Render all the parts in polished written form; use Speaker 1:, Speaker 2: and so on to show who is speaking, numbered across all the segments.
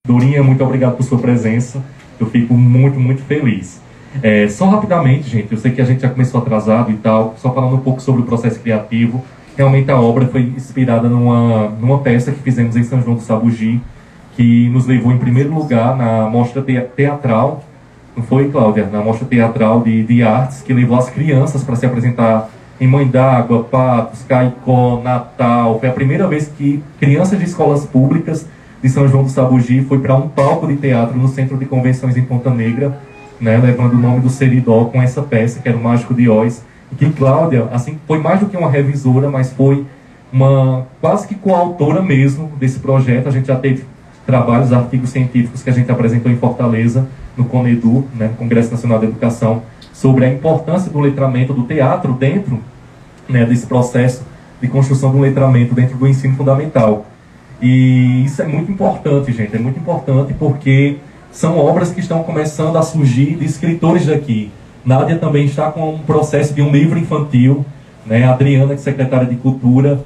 Speaker 1: Dorinha, muito obrigado por sua presença. Eu fico muito, muito feliz. Só rapidamente, gente, eu sei que a gente já começou atrasado e tal, só falando um pouco sobre o processo criativo. Realmente a obra foi inspirada numa peça que fizemos em São João do Sabugi, que nos levou em primeiro lugar na mostra teatral, não foi, Cláudia? Na mostra teatral de artes, que levou as crianças para se apresentar em Mãe d'Água, Patos, Caicó, Natal. Foi a primeira vez que crianças de escolas públicas de São João do Sabugi foi para um palco de teatro no Centro de Convenções em Ponta Negra, né, levando o nome do Seridó com essa peça, que era o Mágico de Oz, e que Cláudia, assim, foi mais do que uma revisora, mas foi uma quase que coautora mesmo desse projeto. A gente já teve trabalhos, artigos científicos que a gente apresentou em Fortaleza, no CONEDU, né, no Congresso Nacional de Educação, sobre a importância do letramento do teatro dentro, né, desse processo de construção do letramento dentro do ensino fundamental. E isso é muito importante, gente, é muito importante porque são obras que estão começando a surgir de escritores daqui. Nádia também está com um processo de um livro infantil, né? A Adriana, que é secretária de Cultura.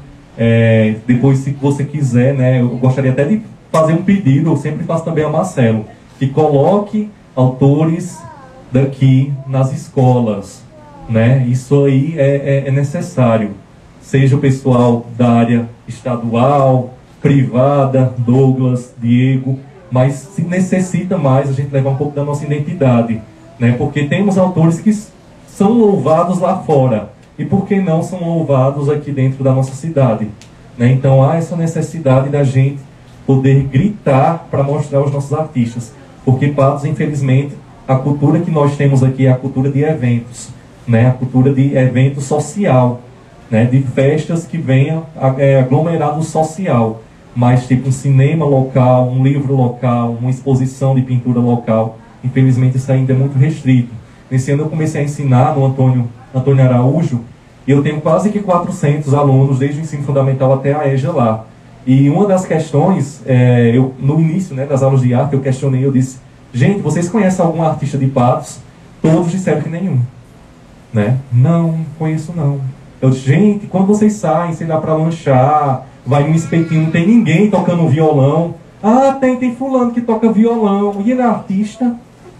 Speaker 1: Depois, se você quiser, né, eu gostaria até de fazer um pedido, eu sempre faço também a Marcelo, que coloque autores daqui nas escolas, né? Isso aí é necessário, seja o pessoal da área estadual, privada, Douglas, Diego, mas se necessita mais a gente levar um pouco da nossa identidade, né? Porque temos autores que são louvados lá fora, e por que não são louvados aqui dentro da nossa cidade, né? Então há essa necessidade da gente poder gritar para mostrar os nossos artistas, porque Patos, infelizmente, a cultura que nós temos aqui é a cultura de eventos, né? A cultura de evento social, né? De festas que venham aglomerado social, mas tipo um cinema local, um livro local, uma exposição de pintura local. Infelizmente isso ainda é muito restrito. Nesse ano eu comecei a ensinar no Antônio Araújo, e eu tenho quase que 400 alunos, desde o ensino fundamental até a EJA lá. E uma das questões, no início, né, das aulas de arte, eu questionei, eu disse: gente, vocês conhecem algum artista de Patos? Todos disseram que nenhum, né? Não conheço não. Eu disse: gente, quando vocês saem, sei lá, para lanchar, vai num espetinho, não tem ninguém tocando violão. Ah, tem fulano que toca violão. E ele é artista?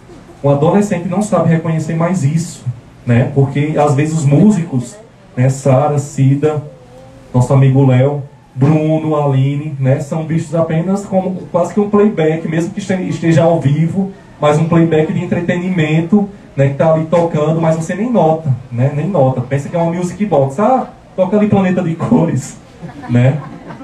Speaker 1: O adolescente não sabe reconhecer mais isso, né? Porque às vezes os músicos, né, Sara, Cida, nosso amigo Léo, Bruno, Aline, né, são vistos apenas como quase que um playback, mesmo que esteja ao vivo, mas um playback de entretenimento, né, que está ali tocando, mas você nem nota, né, nem nota. Pensa que é uma music box, toca ali Planeta de Cores, né,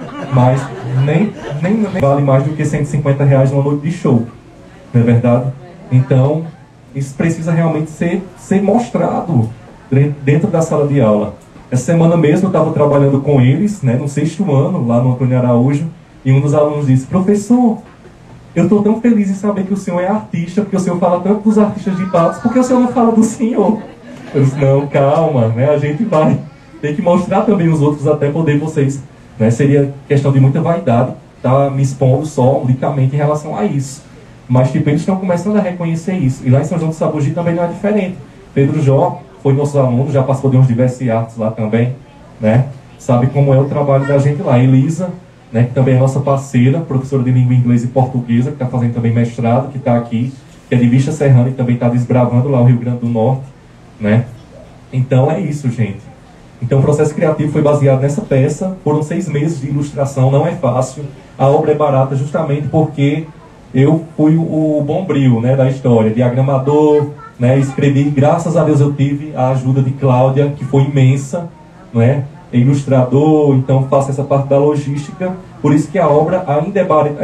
Speaker 1: mas nem vale mais do que R$150 numa noite de show, não é verdade? Então, isso precisa realmente ser mostrado dentro da sala de aula. Essa semana mesmo eu estava trabalhando com eles, né, no 6º ano, lá no Antônio Araújo, e um dos alunos disse: professor, eu estou tão feliz em saber que o senhor é artista, porque o senhor fala tanto dos artistas de Patos, porque o senhor não fala do senhor? Eu disse: não, calma, né, a gente vai ter que mostrar também os outros até poder vocês, né, seria questão de muita vaidade estar me expondo só unicamente em relação a isso. Mas tipo, eles estão começando a reconhecer isso, e lá em São João do Sabugi também não é diferente. Pedro Jó foi nosso aluno, já participou de uns diversos artes lá também, né? Sabe como é o trabalho da gente lá. Elisa, né, que também é nossa parceira, professora de língua inglesa e portuguesa, que está fazendo também mestrado, que está aqui, que é de Vista Serrana e também está desbravando lá o Rio Grande do Norte, né? Então é isso, gente. Então o processo criativo foi baseado nessa peça, foram 6 meses de ilustração, não é fácil. A obra é barata justamente porque eu fui o bombril, né, da história, diagramador, né, escrevi, graças a Deus eu tive a ajuda de Cláudia, que foi imensa, né, ilustrador, então faço essa parte da logística, por isso que a obra ainda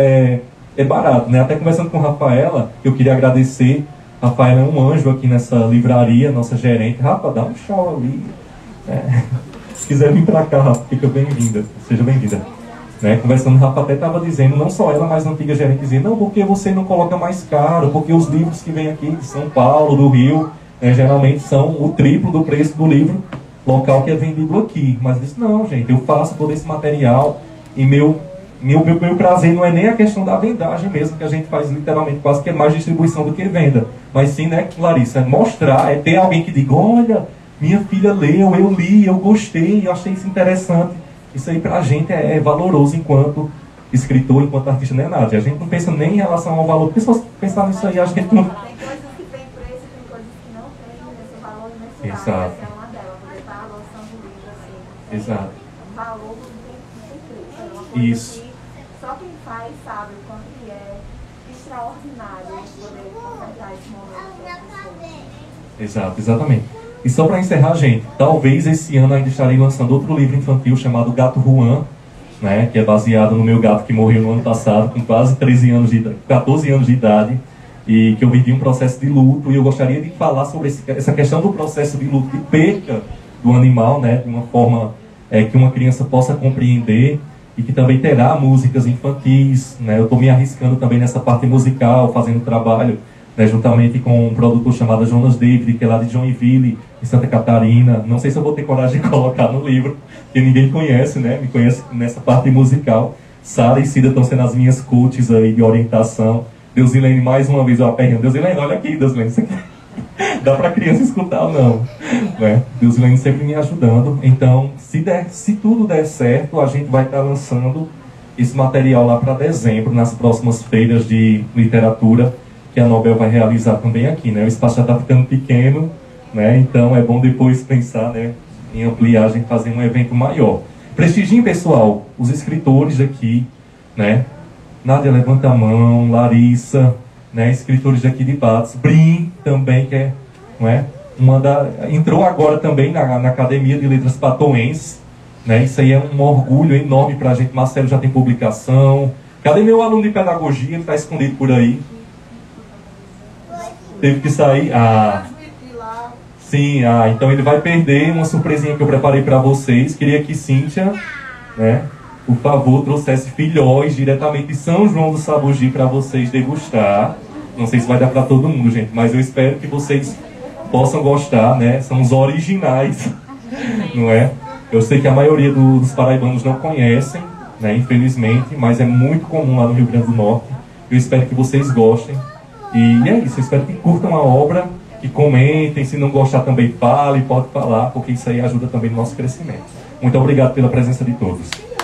Speaker 1: é barata, né? Até conversando com a Rafaela, eu queria agradecer. Rafaela é um anjo aqui nessa livraria, nossa gerente. Rafa, dá um tchau ali, né? Se quiser vir para cá, Rafa, fica bem-vinda, seja bem-vinda. Né? Conversando, Rafa até estava dizendo, não só ela, mas a antiga gerente dizia: não, porque você não coloca mais caro, porque os livros que vêm aqui de São Paulo, do Rio, geralmente são o triplo do preço do livro local que é vendido aqui. Mas disse: não, gente, eu faço todo esse material e meu prazer não é nem a questão da vendagem mesmo, que a gente faz literalmente quase que é mais distribuição do que venda, mas sim, né, Larissa, mostrar, ter alguém que diga: olha, minha filha leu, eu li, eu gostei, eu achei isso interessante. Isso aí pra gente é valoroso enquanto escritor, enquanto artista, não é nada. A gente não pensa nem em relação ao valor, porque se você pensar nisso aí, a gente não...
Speaker 2: Tem coisas que têm preço, tem coisas que não têm esse valor mensurável.
Speaker 1: Exato.
Speaker 2: Essa é uma delas, poder estar lançando o livro assim.
Speaker 1: Exato.
Speaker 2: O valor não tem preço. É uma coisa
Speaker 1: Isso.
Speaker 2: que só quem faz sabe o quanto que é extraordinário poder consertar esse momento.
Speaker 1: Exato, exatamente. E só para encerrar, gente, talvez esse ano ainda estarei lançando outro livro infantil chamado Gato Juan, né, que é baseado no meu gato que morreu no ano passado, com quase 13 anos de idade, 14 anos de idade, e que eu vivi um processo de luto, e eu gostaria de falar sobre essa questão do processo de luto, de perca do animal, né, de uma forma que uma criança possa compreender, e que também terá músicas infantis, né, eu estou me arriscando também nessa parte musical, fazendo trabalho, né, juntamente com um produtor chamado Jonas David, que é lá de Joinville, em Santa Catarina. Não sei se eu vou ter coragem de colocar no livro, que ninguém conhece, né? Me conhece nessa parte musical. Sara e Cida estão sendo as minhas coaches aí de orientação. Deusilene, mais uma vez, eu aperreio. Deusilene, olha aqui, Deusilene, isso aqui. Dá para criança escutar ou não? Né? Deusilene sempre me ajudando. Então, se tudo der certo, a gente vai estar lançando esse material lá para dezembro, nas próximas feiras de literatura, que a Nobel vai realizar também aqui, né? O espaço já está ficando pequeno, né? Então é bom depois pensar, né, em ampliar, a gente fazer um evento maior. Prestigiem, pessoal, os escritores aqui, né? Nádia, levanta a mão, Larissa, né? Escritores daqui de Patos, Brim também, que é, não é? Entrou agora também na Academia de Letras Patoense, né? Isso aí é um orgulho enorme para a gente. Marcelo já tem publicação. Cadê meu aluno de pedagogia? Ele está escondido por aí. Teve que sair. Sim, então ele vai perder uma surpresinha que eu preparei para vocês. Queria que Cíntia, né, por favor, trouxesse filhóis diretamente de São João do Sabugi para vocês degustar. Não sei se vai dar para todo mundo, gente, mas eu espero que vocês possam gostar, né? São os originais, não é? Eu sei que a maioria dos paraibanos não conhecem, né, infelizmente, mas é muito comum lá no Rio Grande do Norte. Eu espero que vocês gostem. E é isso, eu espero que curtam a obra, que comentem, se não gostar também fale, pode falar, porque isso aí ajuda também no nosso crescimento. Muito obrigado pela presença de todos.